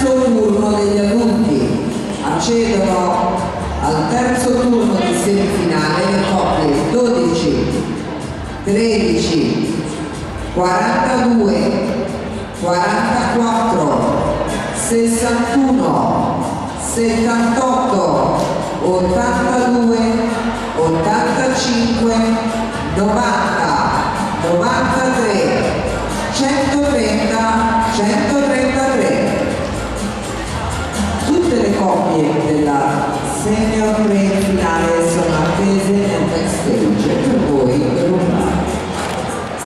terzo turno degli adulti. Accedono al terzo turno di semifinale le coppie 12, 13, 42, 44, 61, 78, 82, 85, 90, 93, 130, 133. Tutte le coppie della senior pre finale sono attese nel backstage per voi.